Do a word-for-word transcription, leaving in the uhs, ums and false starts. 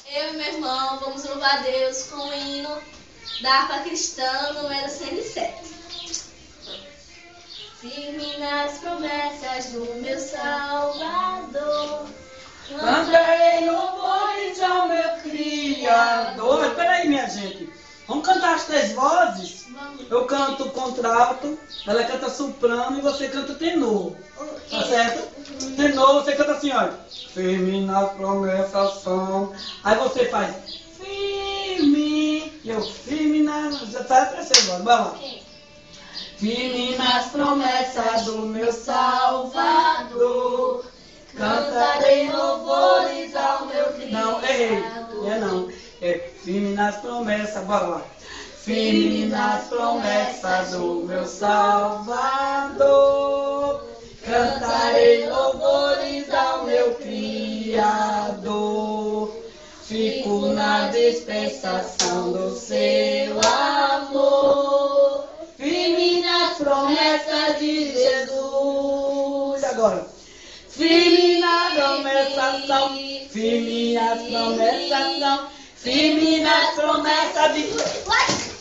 Eu e meu irmão vamos louvar a Deus com o hino da harpa cristã, número cento e sete. Firme nas promessas do meu Salvador, cantarei louvores ao meu Criador. Espera aí, minha gente. Vamos cantar as três vozes? Vamos. Eu canto contralto, ela canta soprano e você canta tenor. Tá certo? Tenor, você canta assim, olha. Firme nas promessas são. Aí você faz firme. E eu, firme nas. Já tá a terceira voz, vai lá. Firme nas promessas do meu Salvador, cantarei louvores ao meu Criador. Não, errei. É não. É firme nas promessas, bora lá. Firme nas promessas do meu Salvador, cantarei louvores ao meu Criador. Fico na dispensação do seu amor, firme nas promessas de Jesus. Agora. Firme nas promessas são, firme nas promessas são, firme nas promessas de...